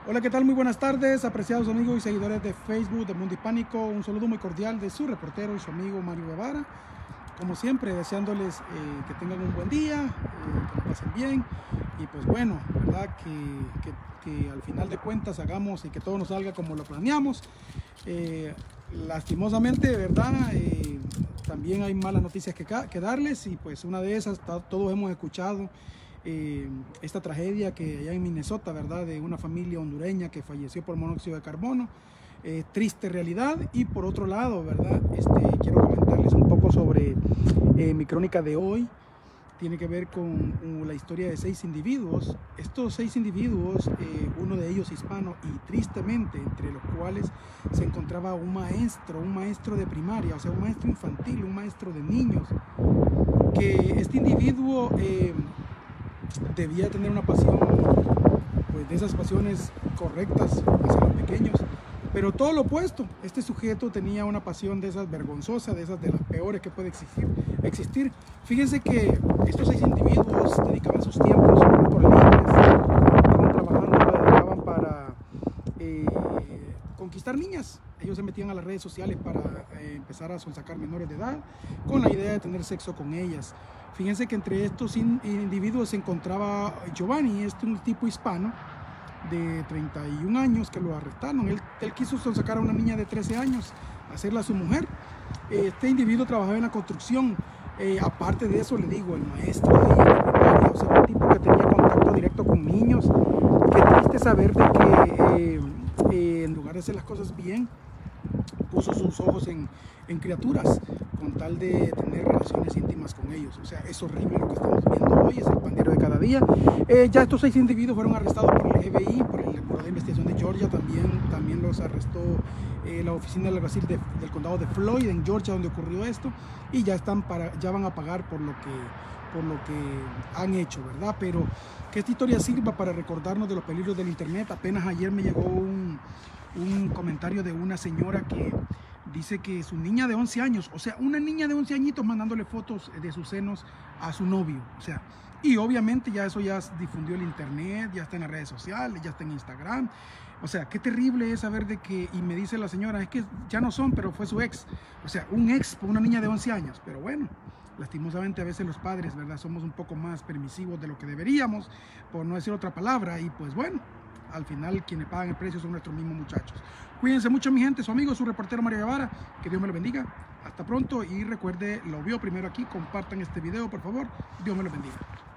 Hola, ¿qué tal? Muy buenas tardes, apreciados amigos y seguidores de Facebook de Mundo Hispánico. Un saludo muy cordial de su reportero y su amigo Mario Guevara. Como siempre, deseándoles que tengan un buen día, que lo pasen bien. Y pues bueno, ¿verdad? Que al final de cuentas hagamos y que todo nos salga como lo planeamos. Lastimosamente, ¿verdad? También hay malas noticias que darles, y pues una de esas, todos hemos escuchado esta tragedia que allá en Minnesota, ¿verdad? De una familia hondureña que falleció por monóxido de carbono. Triste realidad. Y por otro lado, ¿verdad? Quiero comentarles un poco sobre mi crónica de hoy. Tiene que ver con la historia de 6 individuos. Estos 6 individuos, uno de ellos hispano, y tristemente entre los cuales se encontraba un maestro de primaria, o sea, un maestro infantil, un maestro de niños, que este individuo debía tener una pasión, pues de esas pasiones correctas hacia los pequeños, pero todo lo opuesto. Este sujeto tenía una pasión de esas vergonzosas, de esas de las peores que puede existir. Fíjense que estos 6 individuos dedicaban sus tiempos por libres, estaban trabajando, lo dedicaban para conquistar niñas. Ellos se metían a las redes sociales para empezar a sonsacar menores de edad con la idea de tener sexo con ellas. Fíjense que entre estos individuos se encontraba Giovanni, un tipo hispano de 31 años que lo arrestaron. Él quiso sacar a una niña de 13 años, hacerla su mujer. Este individuo trabajaba en la construcción. Aparte de eso, le digo, el maestro de primaria, o sea, un tipo que tenía contacto directo con niños. Qué triste saber de que en lugar de hacer las cosas bien, puso sus ojos en criaturas con tal de tener relaciones íntimas con ellos. O sea, es horrible lo que estamos viendo hoy, es el pandero de cada día. Ya estos 6 individuos fueron arrestados por el FBI, por el Buró de Investigación de Georgia. También los arrestó la oficina del alguacil del condado de Floyd, en Georgia, donde ocurrió esto, y ya van a pagar por lo que han hecho, ¿verdad? Pero que esta historia sirva para recordarnos de los peligros del internet. Apenas ayer me llegó un comentario de una señora que dice que su niña de 11 años, o sea, una niña de 11 añitos mandándole fotos de sus senos a su novio, o sea, y obviamente ya eso ya difundió el internet, ya está en las redes sociales, ya está en Instagram. O sea, qué terrible es saber de que, y me dice la señora, es que ya no son, pero fue su ex. O sea, un ex por una niña de 11 años, pero bueno, lastimosamente a veces los padres, ¿verdad? Somos un poco más permisivos de lo que deberíamos, por no decir otra palabra, y pues bueno, al final quienes pagan el precio son nuestros mismos muchachos. Cuídense mucho, mi gente, su amigo, su reportero Mario Guevara, que Dios me lo bendiga. Hasta pronto, y recuerde, lo vio primero aquí, compartan este video, por favor. Dios me lo bendiga.